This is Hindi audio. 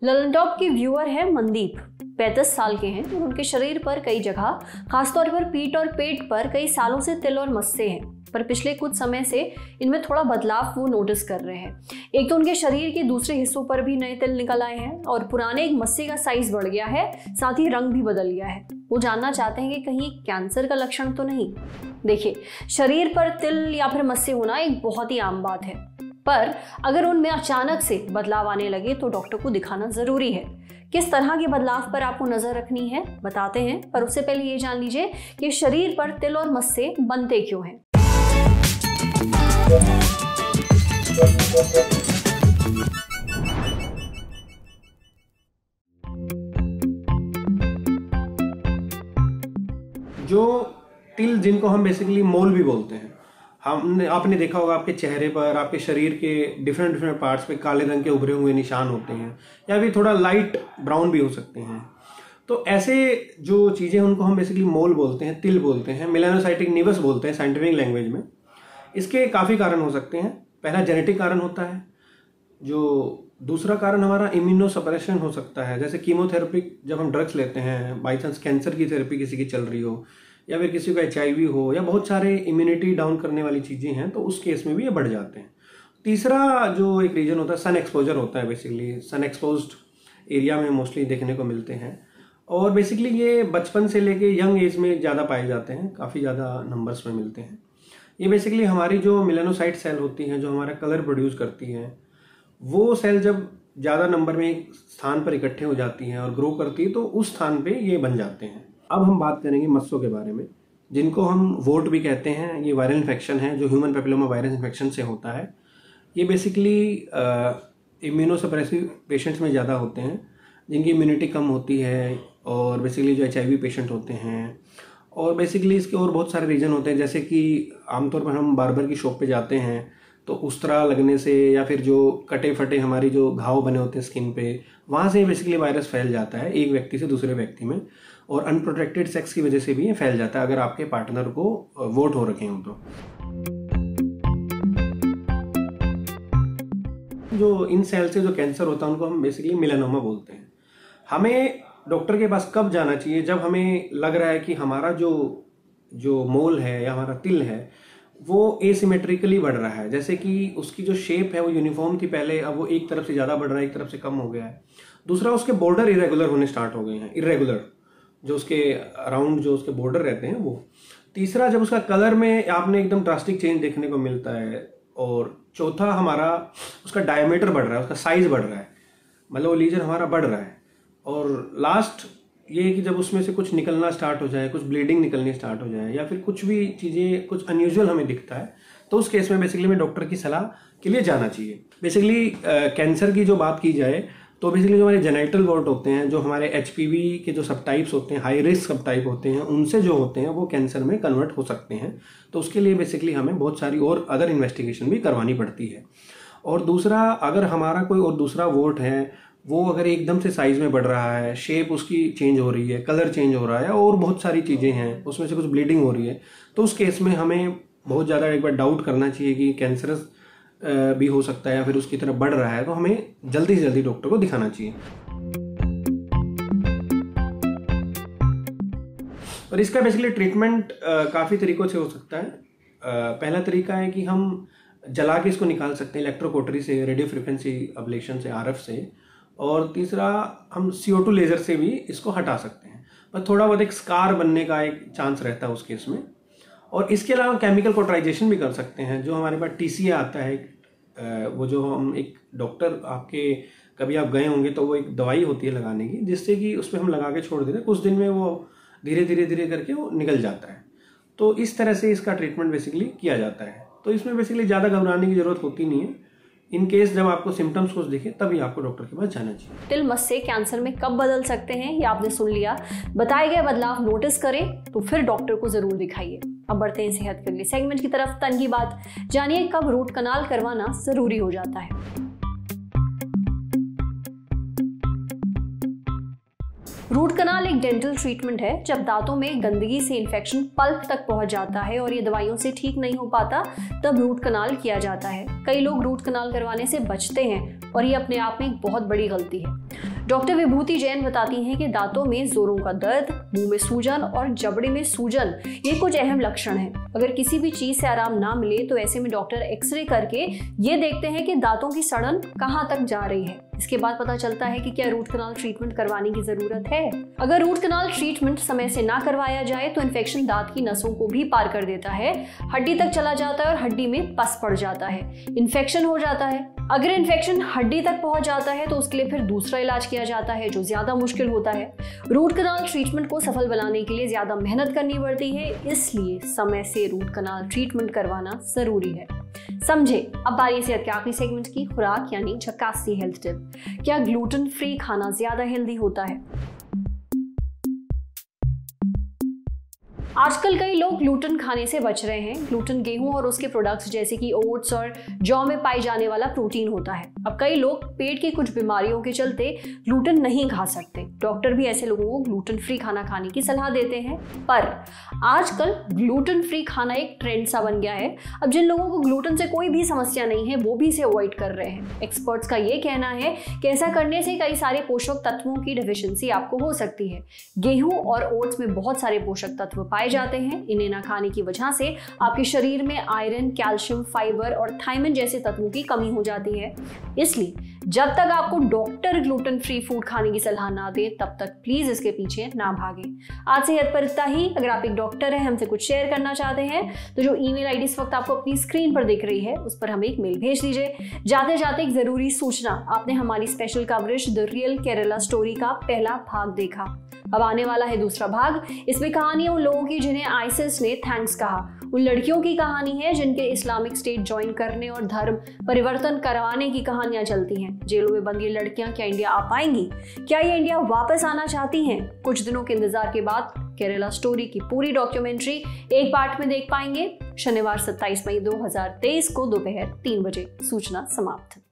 ललन के व्यूअर है मनदीप, 35 साल के हैं और उनके शरीर पर कई जगह, खासतौर पर पीठ और पेट पर कई सालों से तिल और मस्से हैं, पर पिछले कुछ समय से इनमें थोड़ा बदलाव वो नोटिस कर रहे हैं। एक तो उनके शरीर के दूसरे हिस्सों पर भी नए तिल निकल आए हैं और पुराने एक मस्से का साइज बढ़ गया है, साथ ही रंग भी बदल गया है। वो जानना चाहते हैं कि कहीं कैंसर का लक्षण तो नहीं। देखिए, शरीर पर तिल या फिर मस्से होना एक बहुत ही आम बात है, पर अगर उनमें अचानक से बदलाव आने लगे तो डॉक्टर को दिखाना जरूरी है। किस तरह के बदलाव पर आपको नजर रखनी है बताते हैं, पर उससे पहले ये जान लीजिए कि शरीर पर तिल और मस्से बनते क्यों हैं। जो तिल, जिनको हम बेसिकली मोल भी बोलते हैं, आपने देखा होगा आपके चेहरे पर, आपके शरीर के डिफरेंट पार्ट्स पे काले रंग के उभरे हुए निशान होते हैं या फिर थोड़ा लाइट ब्राउन भी हो सकते हैं। तो ऐसे जो चीज़ें उनको हम बेसिकली मोल बोलते हैं, तिल बोलते हैं, मेलानोसाइटिक निवस बोलते हैं साइंटिफिक लैंग्वेज में। इसके काफ़ी कारण हो सकते हैं। पहला जेनेटिक कारण होता है, जो दूसरा कारण हमारा इम्यूनोसप्रेशन हो सकता है, जैसे कीमोथेरेपी जब हम ड्रग्स लेते हैं, बाई चांस कैंसर की थेरेपी किसी की चल रही हो या फिर किसी को HIV हो या बहुत सारे इम्यूनिटी डाउन करने वाली चीज़ें हैं, तो उस केस में भी ये बढ़ जाते हैं। तीसरा जो एक रीजन होता है, सन एक्सपोजर होता है। बेसिकली सन एक्सपोज्ड एरिया में मोस्टली देखने को मिलते हैं और बेसिकली ये बचपन से लेके यंग एज में ज़्यादा पाए जाते हैं, काफ़ी ज़्यादा नंबर्स में मिलते हैं। ये बेसिकली हमारी जो मेलानोसाइट सेल होती हैं, जो हमारा कलर प्रोड्यूस करती हैं, वो सेल जब ज़्यादा नंबर में एक स्थान पर इकट्ठे हो जाती हैं और ग्रो करती है तो उस स्थान पे ये बन जाते हैं। अब हम बात करेंगे मस्सों के बारे में, जिनको हम वोट भी कहते हैं। ये वायरल इन्फेक्शन है जो ह्यूमन पेपिलोमा वायरस इन्फेक्शन से होता है। ये बेसिकली इम्यूनोसप्रेसिव पेशेंट्स में ज़्यादा होते हैं, जिनकी इम्यूनिटी कम होती है, और बेसिकली जो HIV पेशेंट होते हैं। और बेसिकली इसके और बहुत सारे रीज़न होते हैं, जैसे कि आमतौर पर हम बार्बर की शॉप पे जाते हैं तो उस्तरा लगने से या फिर जो कटे फटे हमारी जो घाव बने होते हैं स्किन पे, वहाँ से बेसिकली वायरस फैल जाता है एक व्यक्ति से दूसरे व्यक्ति में। और अनप्रोटेक्टेड सेक्स की वजह से भी ये फैल जाता है अगर आपके पार्टनर को वोट हो रखे हों तो। जो इन सेल से जो कैंसर होता है उनको हम बेसिकली मेलानोमा बोलते हैं। हमें डॉक्टर के पास कब जाना चाहिए? जब हमें लग रहा है कि हमारा जो मोल है या हमारा तिल है वो एसिमेट्रिकली बढ़ रहा है, जैसे कि उसकी जो शेप है वो यूनिफॉर्म थी पहले, अब वो एक तरफ से ज़्यादा बढ़ रहा है, एक तरफ से कम हो गया है। दूसरा, उसके बॉर्डर इरेगुलर होने स्टार्ट हो गए हैं, इरेगुलर जो उसके अराउंड जो उसके बॉर्डर रहते हैं वो। तीसरा, जब उसका कलर में आपने एकदम ड्रास्टिक चेंज देखने को मिलता है। और चौथा, हमारा उसका डायमीटर बढ़ रहा है, उसका साइज बढ़ रहा है, मतलब वो लीजन हमारा बढ़ रहा है। और लास्ट ये है कि जब उसमें से कुछ निकलना स्टार्ट हो जाए, कुछ ब्लीडिंग निकलनी स्टार्ट हो जाए या फिर कुछ भी चीज़ें कुछ अनयूजुअल हमें दिखता है, तो उस केस में बेसिकली हमें डॉक्टर की सलाह के लिए जाना चाहिए। बेसिकली कैंसर की जो बात की जाए तो बेसिकली जो हमारे जेनाइटल वॉर्ट होते हैं, जो हमारे HPV के जो सब टाइप्स होते हैं, हाई रिस्क सब टाइप होते हैं, उनसे जो होते हैं वो कैंसर में कन्वर्ट हो सकते हैं। तो उसके लिए बेसिकली हमें बहुत सारी और अदर इन्वेस्टिगेशन भी करवानी पड़ती है। और दूसरा, अगर हमारा कोई और दूसरा वॉर्ट है वो अगर एकदम से साइज में बढ़ रहा है, शेप उसकी चेंज हो रही है, कलर चेंज हो रहा है और बहुत सारी चीज़ें हैं, उसमें से कुछ ब्लीडिंग हो रही है, तो उस केस में हमें बहुत ज़्यादा एक बार डाउट करना चाहिए कि कैंसरस भी हो सकता है या फिर उसकी तरफ बढ़ रहा है, तो हमें जल्दी से जल्दी डॉक्टर को दिखाना चाहिए। और इसका बेसिकली ट्रीटमेंट काफ़ी तरीक़ों से हो सकता है। पहला तरीका है कि हम जला के इसको निकाल सकते हैं, इलेक्ट्रोकोटरी से, रेडियो फ्रिक्वेंसी अब्लेशन से, RF से। और तीसरा, हम CO2 लेज़र से भी इसको हटा सकते हैं, पर थोड़ा बहुत एक स्कार बनने का एक चांस रहता है उस केस में। और इसके अलावा केमिकल कॉटराइजेशन भी कर सकते हैं, जो हमारे पास TCA आता है, वो जो हम एक डॉक्टर आपके कभी आप गए होंगे तो वो एक दवाई होती है लगाने की, जिससे कि उस पर हम लगा के छोड़ देते हैं, कुछ दिन में वो धीरे धीरे करके वो निकल जाता है। तो इस तरह से इसका ट्रीटमेंट बेसिकली किया जाता है। तो इसमें बेसिकली ज़्यादा घबराने की जरूरत होती नहीं है। इन केस जब आपको सिम्टम्स कुछ दिखे तभी आपको डॉक्टर के पास जाना चाहिए। तिल मस्से कैंसर में कब बदल सकते हैं ये आपने सुन लिया। बताए गए बदलाव नोटिस करें तो फिर डॉक्टर को जरूर दिखाइए। अब बढ़ते हैं सेहत के लिए सेगमेंट की तरफ। तन की बात जानिए, कब रूट कनाल करवाना जरूरी हो जाता है। रूट कनाल एक डेंटल ट्रीटमेंट है जब दांतों में गंदगी से इन्फेक्शन पल्प तक पहुंच जाता है और ये दवाइयों से ठीक नहीं हो पाता, तब रूट कनाल किया जाता है। कई लोग रूट कनाल करवाने से बचते हैं और ये अपने आप में एक बहुत बड़ी गलती है। डॉक्टर विभूति जैन बताती हैं कि दांतों में जोरों का दर्द, मुंह में सूजन और जबड़े में सूजन ये कुछ अहम लक्षण हैं। अगर किसी भी चीज से आराम ना मिले तो ऐसे में डॉक्टर एक्सरे करके ये देखते हैं कि दांतों की सड़न कहाँ तक जा रही है। इसके बाद पता चलता है कि क्या रूट कनाल ट्रीटमेंट करवाने की जरूरत है। अगर रूट कनाल ट्रीटमेंट समय से ना करवाया जाए तो इन्फेक्शन दांत की नसों को भी पार कर देता है, हड्डी तक चला जाता है और हड्डी में पस पड़ जाता है, इन्फेक्शन हो जाता है। अगर इन्फेक्शन हड्डी तक पहुंच जाता है तो उसके लिए फिर दूसरा इलाज किया जाता है जो ज्यादा मुश्किल होता है। रूट कनाल ट्रीटमेंट को सफल बनाने के लिए ज्यादा मेहनत करनी पड़ती है, इसलिए समय से रूट कनाल ट्रीटमेंट करवाना जरूरी है। समझे अब बारी सेहत के आखिरी सेगमेंट की, खुराक यानी झकासी हेल्थ टिप। क्या ग्लूटेन फ्री खाना ज्यादा हेल्दी होता है? आजकल कई लोग ग्लूटेन खाने से बच रहे हैं। ग्लूटेन गेहूं और उसके प्रोडक्ट्स जैसे कि ओट्स और जौ में पाई जाने वाला प्रोटीन होता है। अब कई लोग पेट की कुछ बीमारियों के चलते ग्लूटेन नहीं खा सकते। डॉक्टर भी ऐसे लोगों को ग्लूटेन फ्री खाना खाने की सलाह देते हैं, पर आजकल ग्लूटेन फ्री खाना एक ट्रेंड सा बन गया है। अब जिन लोगों को ग्लूटेन से कोई भी समस्या नहीं है वो भी इसे अवॉइड कर रहे हैं। एक्सपर्ट्स का ये कहना है कि ऐसा करने से कई सारे पोषक तत्वों की डिफिशियंसी आपको हो सकती है। गेहूं और ओट्स में बहुत सारे पोषक तत्व पाए जाते हैं। इन्हें ना खाने की वजह से आपके शरीर में आयरन, कैल्शियम, फाइबर और थायमिन जैसे तत्वों की कमी हो जाती है। इसलिए जब तक आपको डॉक्टर ग्लूटेन फ्री फूड खाने की सलाह ना दे तब तक प्लीज इसके पीछे ना भागें। आज सेहत पर इतना ही। अगर आप एक डॉक्टर हैं, हमसे कुछ शेयर करना चाहते हैं तो जो ईमेल आईडी इस वक्त आपको अपनी स्क्रीन पर दिख रही है उस पर हमें एक मेल भेज दीजिए। जाते जाते एक जरूरी सूचना, आपने हमारी special coverage the real Kerala story का पहला भाग देखा। अब आने वाला है दूसरा भाग। इसमें कहानी उन लोगों की जिन्हें आईसिस ने थैंक्स कहा, उन लड़कियों की कहानी है जिनके इस्लामिक स्टेट ज्वाइन करने और धर्म परिवर्तन करवाने की कहानियां चलती हैं। जेलों में बंद ये लड़कियां क्या इंडिया आ पाएंगी? क्या ये इंडिया वापस आना चाहती हैं? कुछ दिनों के इंतजार के बाद केरला स्टोरी की पूरी डॉक्यूमेंट्री एक पार्ट में देख पाएंगे। शनिवार 27 मई 2023 को दोपहर 3 बजे। सूचना समाप्त।